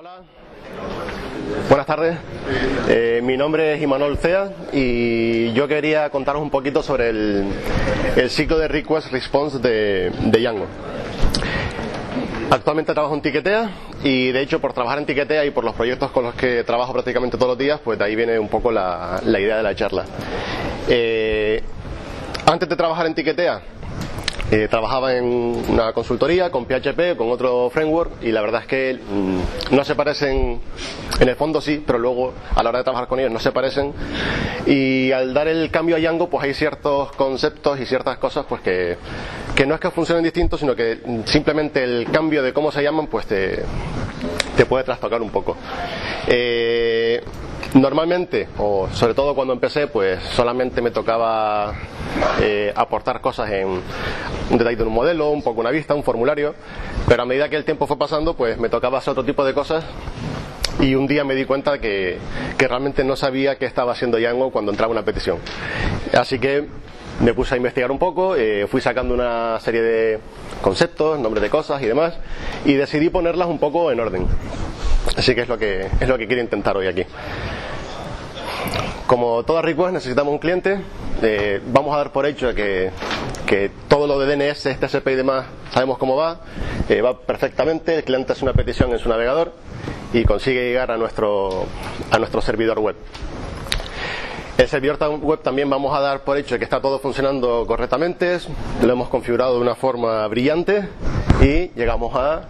Hola, buenas tardes. Mi nombre es Imanol Cea y yo quería contaros un poquito sobre el ciclo de Request Response de Django. Actualmente trabajo en Tiquetea y de hecho por trabajar en Tiquetea y por los proyectos con los que trabajo prácticamente todos los días, pues de ahí viene un poco la idea de la charla. Antes de trabajar en Tiquetea, trabajaba en una consultoría con PHP, con otro framework, y la verdad es que no se parecen, en el fondo sí, pero luego a la hora de trabajar con ellos no se parecen, y al dar el cambio a Django pues hay ciertos conceptos y ciertas cosas pues que no es que funcionen distintos, sino que simplemente el cambio de cómo se llaman pues te puede trastocar un poco. Normalmente, o sobre todo cuando empecé, pues solamente me tocaba aportar cosas en un detallito de un modelo, un poco una vista, un formulario, pero a medida que el tiempo fue pasando, pues me tocaba hacer otro tipo de cosas y un día me di cuenta que realmente no sabía qué estaba haciendo Django cuando entraba una petición. Así que me puse a investigar un poco, fui sacando una serie de conceptos, nombres de cosas y demás, y decidí ponerlas un poco en orden. Así que es lo que quiero intentar hoy aquí. Como toda request necesitamos un cliente. Vamos a dar por hecho que todo lo de DNS, TCP y demás sabemos cómo va. Va perfectamente. El cliente hace una petición en su navegador y consigue llegar a nuestro servidor web. El servidor web también vamos a dar por hecho que está todo funcionando correctamente. Lo hemos configurado de una forma brillante y llegamos a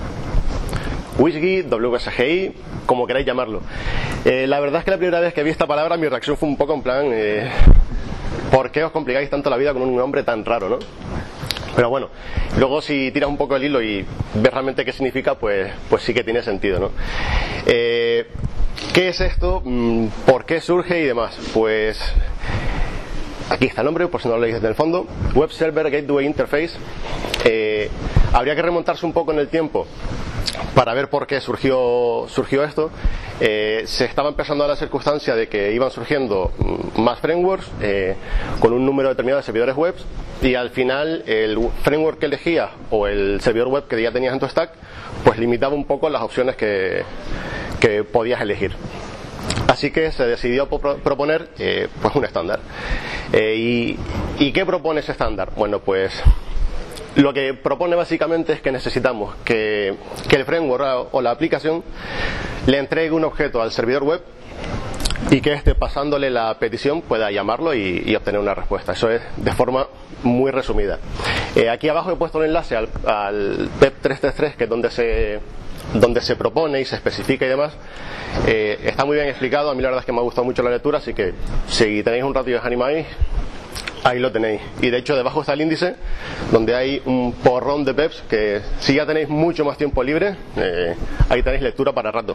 WSGI, WSGI, como queráis llamarlo. La verdad es que la primera vez que vi esta palabra mi reacción fue un poco en plan ¿por qué os complicáis tanto la vida con un nombre tan raro, no? Pero bueno, luego si tiras un poco el hilo y ves realmente qué significa, pues sí que tiene sentido, ¿no? ¿Qué es esto? ¿Por qué surge y demás? Pues aquí está el nombre, por si no lo leéis desde el fondo. Web Server Gateway Interface. Habría que remontarse un poco en el tiempo para ver por qué surgió esto. Se estaba empezando a la circunstancia de que iban surgiendo más frameworks con un número determinado de servidores web, y al final el framework que elegías o el servidor web que ya tenías en tu stack pues limitaba un poco las opciones que podías elegir. Así que se decidió proponer pues un estándar. ¿Y qué propone ese estándar? Bueno, pues lo que propone básicamente es que necesitamos que el framework o la aplicación le entregue un objeto al servidor web y que éste, pasándole la petición, pueda llamarlo y obtener una respuesta. Eso es de forma muy resumida. Aquí abajo he puesto un enlace al PEP 333, que es donde se propone y se especifica y demás. Está muy bien explicado. A mí la verdad es que me ha gustado mucho la lectura, así que si tenéis un rato y os animáis, ahí lo tenéis. Y de hecho debajo está el índice donde hay un porrón de PEPs que, si ya tenéis mucho más tiempo libre, ahí tenéis lectura para rato.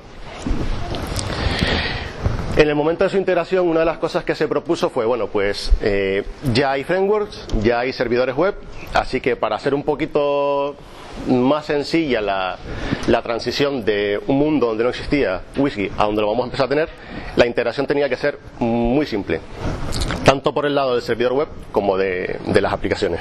En el momento de su integración, una de las cosas que se propuso fue, bueno, pues ya hay frameworks, ya hay servidores web, así que para hacer un poquito más sencilla la transición de un mundo donde no existía WSGI a donde lo vamos a empezar a tener, la integración tenía que ser muy simple, tanto por el lado del servidor web como de las aplicaciones.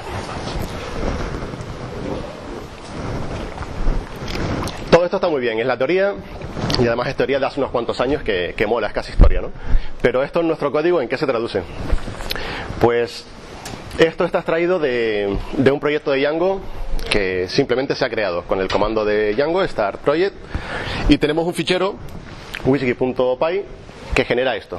Todo esto está muy bien, es la teoría, y además es teoría de hace unos cuantos años que mola, es casi historia, ¿no? Pero esto en nuestro código, ¿en qué se traduce? Pues esto está extraído de un proyecto de Django que simplemente se ha creado con el comando de Django, start project, y tenemos un fichero wsgi.py que genera esto.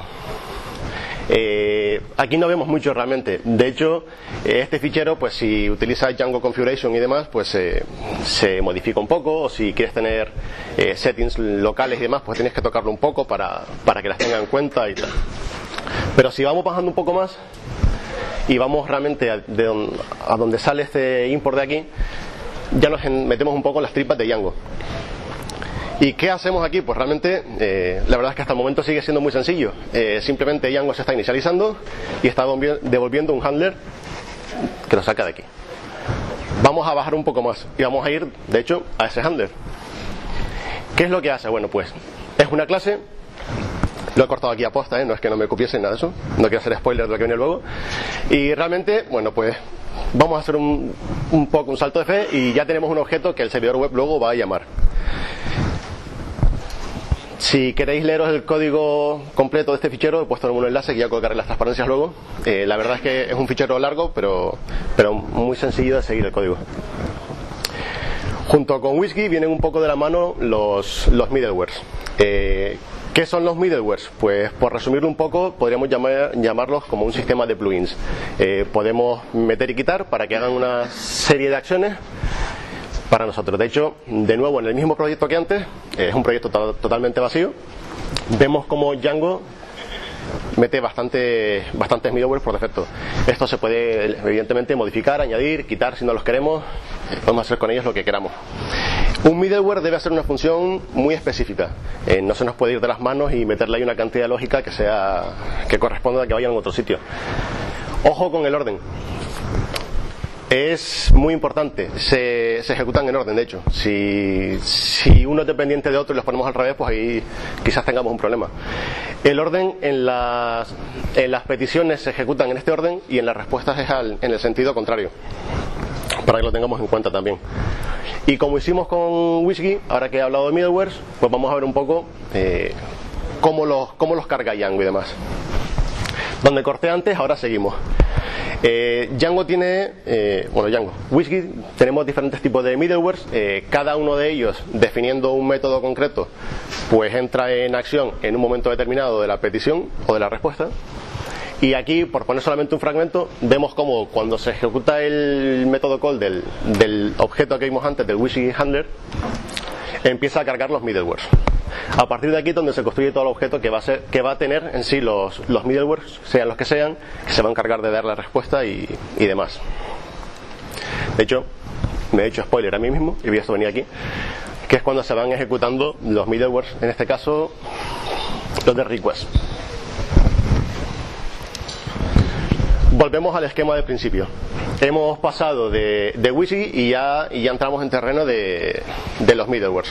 Aquí no vemos mucho realmente. De hecho, este fichero, pues si utilizas Django Configuration y demás, pues se modifica un poco, o si quieres tener settings locales y demás, pues tienes que tocarlo un poco para que las tengan en cuenta y tal. Pero si vamos bajando un poco más y vamos realmente a donde sale este import de aquí, ya nos metemos un poco en las tripas de Django. ¿Y qué hacemos aquí? Pues realmente la verdad es que hasta el momento sigue siendo muy sencillo. Simplemente Django se está inicializando y está devolviendo un handler que lo saca de aquí. Vamos a bajar un poco más y vamos a ir, de hecho, a ese handler. ¿Qué es lo que hace? Bueno, pues es una clase. Lo he cortado aquí a posta, no es que no me copiesen nada de eso, no quiero hacer spoiler de lo que viene luego. Y realmente, bueno, pues vamos a hacer un salto de fe y ya tenemos un objeto que el servidor web luego va a llamar. Si queréis leeros el código completo de este fichero, he puesto en un enlace que ya colocaré las transparencias luego. La verdad es que es un fichero largo, pero muy sencillo de seguir el código. Junto con Whisky vienen un poco de la mano los middlewares. ¿Qué son los middlewares? Pues por resumirlo un poco, podríamos llamarlos como un sistema de plugins. Podemos meter y quitar para que hagan una serie de acciones para nosotros. De hecho, de nuevo, en el mismo proyecto que antes, es un proyecto totalmente vacío. Vemos como Django mete bastantes middlewares por defecto. Esto se puede evidentemente modificar, añadir, quitar si no los queremos. Podemos hacer con ellos lo que queramos. Un middleware debe hacer una función muy específica. No se nos puede ir de las manos y meterle ahí una cantidad de lógica que corresponda a que vayan a otro sitio. Ojo con el orden. Es muy importante, se ejecutan en orden. De hecho, si uno es dependiente de otro y los ponemos al revés, pues ahí quizás tengamos un problema. El orden en las peticiones se ejecutan en este orden y en las respuestas es en el sentido contrario, para que lo tengamos en cuenta también. Y como hicimos con Whisky, ahora que he hablado de middlewares, pues vamos a ver un poco cómo los carga Django y demás. Donde corté antes, ahora seguimos. Django tiene, Whisky, tenemos diferentes tipos de middlewares, cada uno de ellos definiendo un método concreto, pues entra en acción en un momento determinado de la petición o de la respuesta. Y aquí, por poner solamente un fragmento, vemos como cuando se ejecuta el método call del objeto que vimos antes, del Whisky Handler, empieza a cargar los middlewares. A partir de aquí es donde se construye todo el objeto que va a tener en sí los middlewares, sean los que sean, que se van a encargar de dar la respuesta y demás. De hecho, me he hecho spoiler a mí mismo, y vi esto venir aquí, que es cuando se van ejecutando los middlewares, en este caso los de request. Volvemos al esquema del principio. Hemos pasado de Whisky y ya entramos en terreno de los middlewares.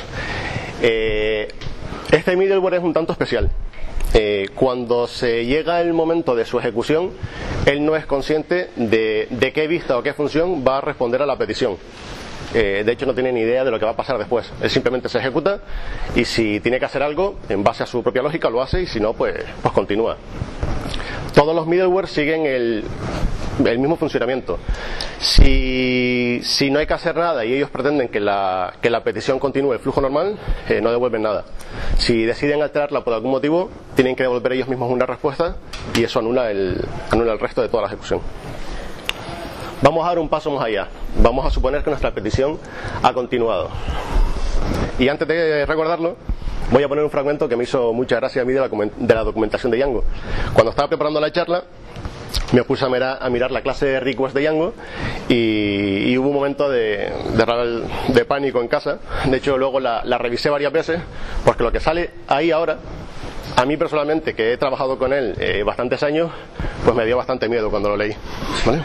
Este middleware es un tanto especial. Cuando se llega el momento de su ejecución, él no es consciente de qué vista o qué función va a responder a la petición. De hecho, no tiene ni idea de lo que va a pasar después. Él simplemente se ejecuta y si tiene que hacer algo, en base a su propia lógica lo hace, y si no, pues continúa. Todos los middleware siguen el mismo funcionamiento. Si no hay que hacer nada y ellos pretenden que la petición continúe el flujo normal, no devuelven nada. Si deciden alterarla por algún motivo, tienen que devolver ellos mismos una respuesta, y eso anula el resto de toda la ejecución. Vamos a dar un paso más allá. Vamos a suponer que nuestra petición ha continuado. Y antes de recordarlo, voy a poner un fragmento que me hizo mucha gracia a mí de la documentación de Django. Cuando estaba preparando la charla, me puse a mirar la clase de request de Django y hubo un momento de pánico en casa. De hecho, luego la revisé varias veces, porque lo que sale ahí ahora, a mí personalmente, que he trabajado con él bastantes años, pues me dio bastante miedo cuando lo leí. ¿Vale?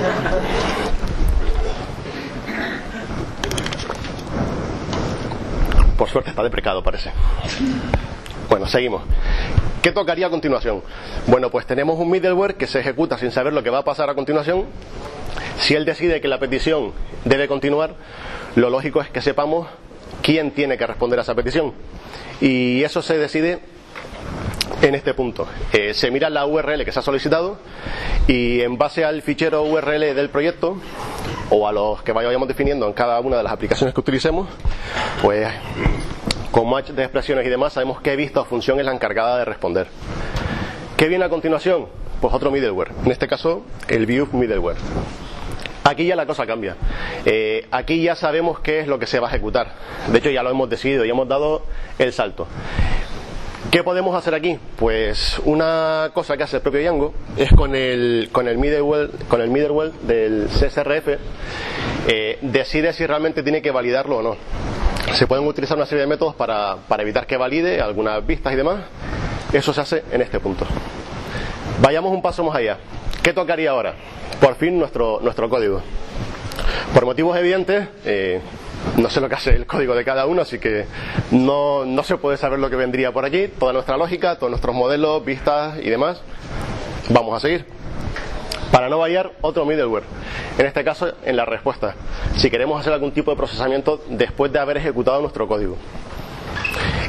Por suerte está deprecado, parece. Bueno, seguimos. ¿Qué tocaría a continuación? Bueno, pues tenemos un middleware que se ejecuta sin saber lo que va a pasar a continuación. Si él decide que la petición debe continuar, lo lógico es que sepamos quién tiene que responder a esa petición. Y eso se decide en este punto. Se mira la URL que se ha solicitado y en base al fichero URL del proyecto, o a los que vayamos definiendo en cada una de las aplicaciones que utilicemos, pues con match de expresiones y demás sabemos qué vista o función es la encargada de responder. ¿Qué viene a continuación? Pues otro middleware, en este caso el view middleware. Aquí ya la cosa cambia. Aquí ya sabemos qué es lo que se va a ejecutar. De hecho, ya lo hemos decidido y hemos dado el salto. ¿Qué podemos hacer aquí? Pues una cosa que hace el propio Django es con el middleware del CSRF, decide si realmente tiene que validarlo o no. Se pueden utilizar una serie de métodos para evitar que valide algunas vistas y demás. Eso se hace en este punto. Vayamos un paso más allá. ¿Qué tocaría ahora? Por fin nuestro código. Por motivos evidentes, no sé lo que hace el código de cada uno, así que no se puede saber lo que vendría por aquí. Toda nuestra lógica, todos nuestros modelos, vistas y demás. Vamos a seguir. Para no variar, otro middleware. En este caso, en la respuesta. Si queremos hacer algún tipo de procesamiento después de haber ejecutado nuestro código.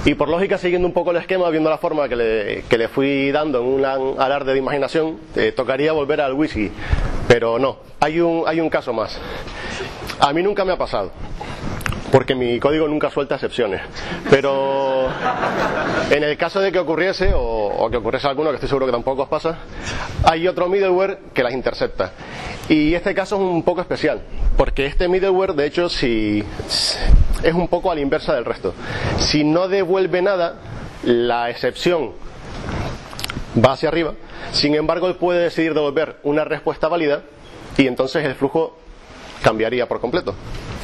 Y por lógica, siguiendo un poco el esquema, viendo la forma que le fui dando en un alarde de imaginación, tocaría volver al whisky. Pero no, hay un caso más. A mí nunca me ha pasado, porque mi código nunca suelta excepciones. Pero en el caso de que ocurriese, o que ocurriese alguno, que estoy seguro que tampoco os pasa, hay otro middleware que las intercepta. Y este caso es un poco especial, porque este middleware, de hecho, es un poco a la inversa del resto. Si no devuelve nada, la excepción va hacia arriba. Sin embargo, él puede decidir devolver una respuesta válida y entonces el flujo cambiaría por completo.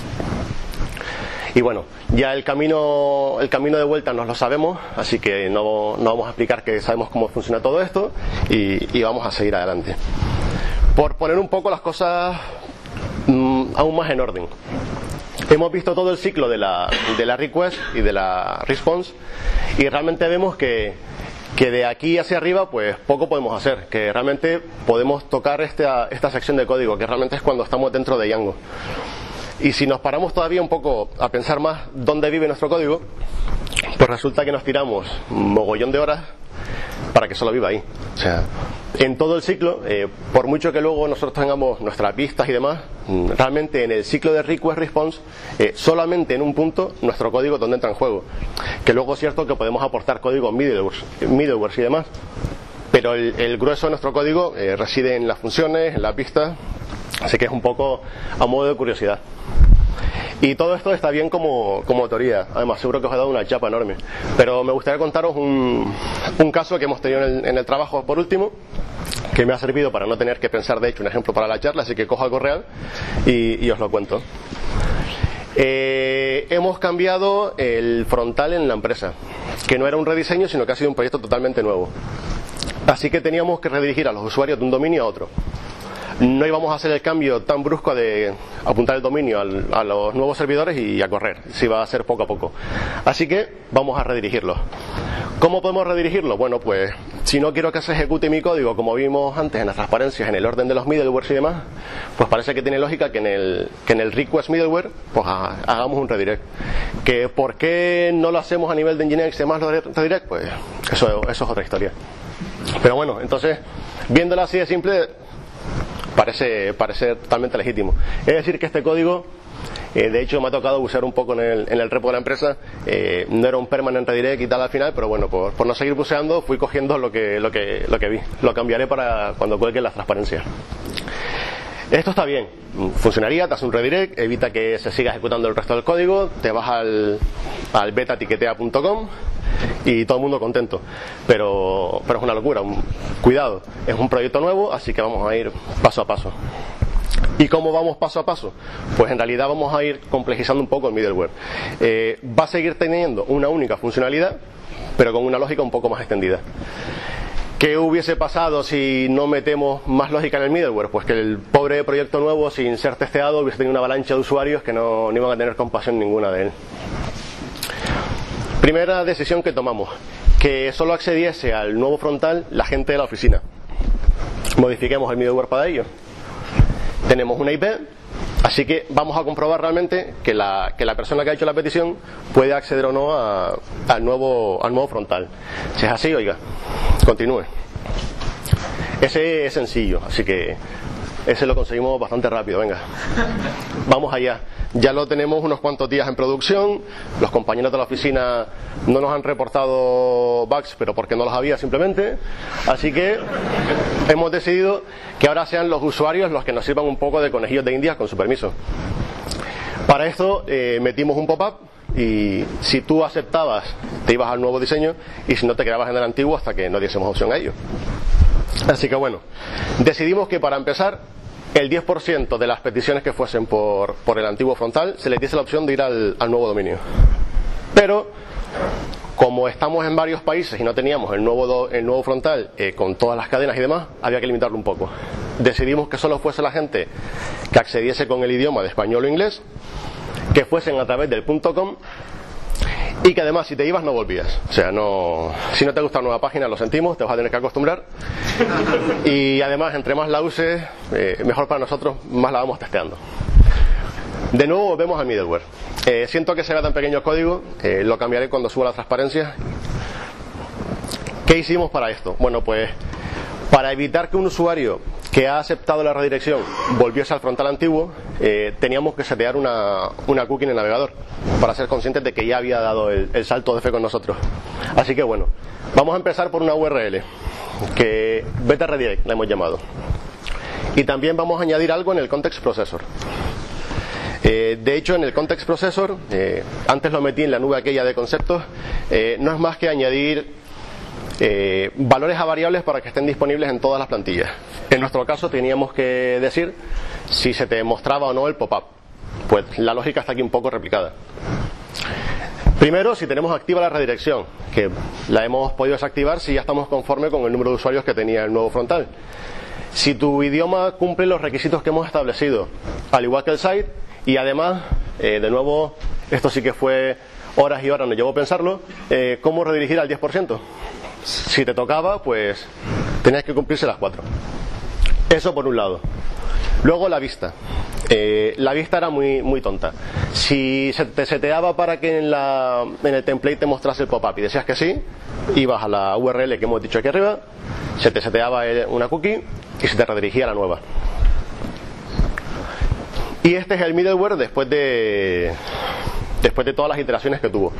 Y bueno, ya el camino de vuelta nos lo sabemos, así que no vamos a explicar que sabemos cómo funciona todo esto y vamos a seguir adelante. Por poner un poco las cosas aún más en orden. Hemos visto todo el ciclo de la request y de la response y realmente vemos que de aquí hacia arriba pues poco podemos hacer, que realmente podemos tocar esta sección de código, que realmente es cuando estamos dentro de Django. Y si nos paramos todavía un poco a pensar más dónde vive nuestro código, pues resulta que nos tiramos un mogollón de horas para que solo viva ahí. O sea, en todo el ciclo, por mucho que luego nosotros tengamos nuestras vistas y demás, realmente en el ciclo de request response, solamente en un punto nuestro código es donde entra en juego. Que luego es cierto que podemos aportar código middlewares y demás, pero el grueso de nuestro código reside en las funciones, en las vistas, así que es un poco a modo de curiosidad. Y todo esto está bien como teoría, además seguro que os he dado una chapa enorme, pero me gustaría contaros un caso que hemos tenido en el trabajo por último, que me ha servido para no tener que pensar de hecho un ejemplo para la charla, así que cojo algo real y os lo cuento. Hemos cambiado el frontal en la empresa, que no era un rediseño sino que ha sido un proyecto totalmente nuevo, así que teníamos que redirigir a los usuarios de un dominio a otro. No íbamos a hacer el cambio tan brusco de apuntar el dominio a los nuevos servidores y a correr, si va a ser poco a poco. Así que vamos a redirigirlo. ¿Cómo podemos redirigirlo? Bueno, pues si no quiero que se ejecute mi código como vimos antes en las transparencias, en el orden de los middlewares y demás, pues parece que tiene lógica que en el request middleware pues hagamos un redirect. ¿Que por qué no lo hacemos a nivel de Nginx y demás los redirect? Pues eso es otra historia. Pero bueno, entonces, viéndolo así de simple, parece totalmente legítimo. Es decir, que este código, de hecho me ha tocado usar un poco en el repo de la empresa, no era un permanent redirect y tal al final, pero bueno, por no seguir buceando fui cogiendo lo que vi. Lo cambiaré para cuando cuelguen las transparencias. Esto está bien, funcionaría, te hace un redirect, evita que se siga ejecutando el resto del código, te vas al beta-tiquetea.com y todo el mundo contento, pero es una locura. Cuidado, es un proyecto nuevo, así que vamos a ir paso a paso. ¿Y cómo vamos paso a paso? Pues en realidad vamos a ir complejizando un poco el middleware. Va a seguir teniendo una única funcionalidad, pero con una lógica un poco más extendida. ¿Qué hubiese pasado si no metemos más lógica en el middleware? Pues que el pobre proyecto nuevo, sin ser testeado, hubiese tenido una avalancha de usuarios que no iban a tener compasión ninguna de él. Primera decisión que tomamos, que solo accediese al nuevo frontal la gente de la oficina. Modifiquemos el middleware para ello. Tenemos una IP, así que vamos a comprobar realmente que la persona que ha hecho la petición puede acceder o no al nuevo frontal. Si es así, oiga, continúe. Ese es sencillo, así que ese lo conseguimos bastante rápido. Venga, vamos allá. Ya lo tenemos unos cuantos días en producción. Los compañeros de la oficina no nos han reportado bugs, pero porque no los había simplemente. Así que hemos decidido que ahora sean los usuarios los que nos sirvan un poco de conejillos de Indias con su permiso. Para esto metimos un pop-up y si tú aceptabas te ibas al nuevo diseño y si no te quedabas en el antiguo hasta que no diésemos opción a ello. Así que bueno, decidimos que para empezar el 10% de las peticiones que fuesen por el antiguo frontal se les diese la opción de ir al nuevo dominio. Pero como estamos en varios países y no teníamos el nuevo frontal con todas las cadenas y demás, había que limitarlo un poco. Decidimos que solo fuese la gente que accediese con el idioma de español o inglés, que fuesen a través del .com y que además si te ibas no volvías. O sea, si no te gusta la nueva página, lo sentimos, te vas a tener que acostumbrar. Y además, entre más la uses, mejor para nosotros, más la vamos testeando. De nuevo volvemos al middleware. Siento que se vea tan pequeño el código, lo cambiaré cuando suba la transparencia. ¿Qué hicimos para esto? Bueno, pues para evitar que un usuario que ha aceptado la redirección volviese al frontal antiguo, teníamos que setear una cookie en el navegador para ser conscientes de que ya había dado el salto de fe con nosotros. Así que bueno, vamos a empezar por una URL que beta redirect la hemos llamado, y también vamos a añadir algo en el context processor. De hecho, en el context processor, antes lo metí en la nube aquella de conceptos, no es más que añadir valores a variables para que estén disponibles en todas las plantillas. En nuestro caso teníamos que decir si se te mostraba o no el pop-up. Pues la lógica está aquí un poco replicada. Primero, si tenemos activa la redirección, que la hemos podido desactivar si ya estamos conforme con el número de usuarios que tenía el nuevo frontal. Si tu idioma cumple los requisitos que hemos establecido, al igual que el site, y además, de nuevo, esto sí que fue horas y horas, nos llevó a pensarlo, cómo redirigir al 10%. Si te tocaba, pues tenías que cumplirse las 4. Eso por un lado. Luego la vista. La vista era muy tonta. Si se te seteaba para que en el template te mostrase el pop-up y decías que sí, ibas a la URL que hemos dicho aquí arriba, se te seteaba una cookie y se te redirigía a la nueva. Y este es el middleware después de todas las iteraciones que tuvo.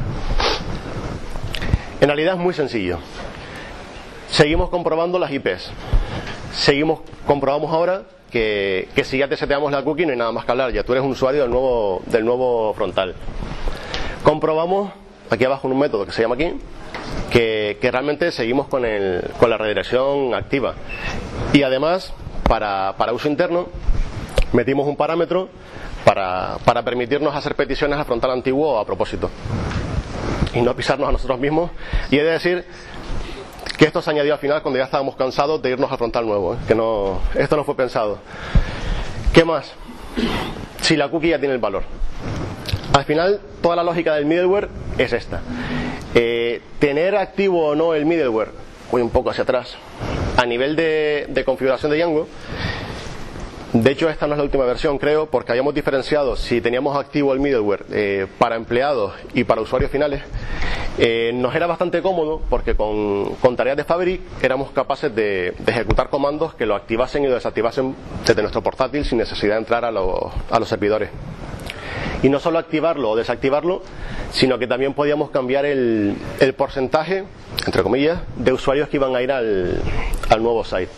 En realidad es muy sencillo. Seguimos comprobando las IPs. Comprobamos ahora que si ya te seteamos la cookie no hay nada más que hablar, ya tú eres un usuario del nuevo frontal. Comprobamos aquí abajo en un método que se llama aquí que realmente seguimos con la redirección activa. Y además, para uso interno, metimos un parámetro para permitirnos hacer peticiones al frontal antiguo a propósito y no pisarnos a nosotros mismos. Y he de decir que esto se añadió al final cuando ya estábamos cansados de irnos al frontal nuevo, esto no fue pensado. ¿Qué más? Si la cookie ya tiene el valor. Al final, toda la lógica del middleware es esta. Tener activo o no el middleware, voy un poco hacia atrás, a nivel de configuración de Django. De hecho, esta no es la última versión, creo, porque habíamos diferenciado si teníamos activo el middleware para empleados y para usuarios finales. Nos era bastante cómodo porque con tareas de Fabric éramos capaces de ejecutar comandos que lo activasen y lo desactivasen desde nuestro portátil sin necesidad de entrar a los servidores. Y no solo activarlo o desactivarlo, sino que también podíamos cambiar el porcentaje, entre comillas, de usuarios que iban a ir al nuevo site.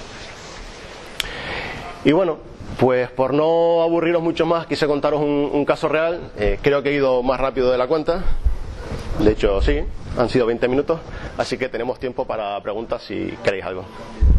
Y bueno, pues por no aburriros mucho más, quise contaros un caso real. Creo que he ido más rápido de la cuenta. De hecho, sí, han sido 20 minutos. Así que tenemos tiempo para preguntas si queréis algo.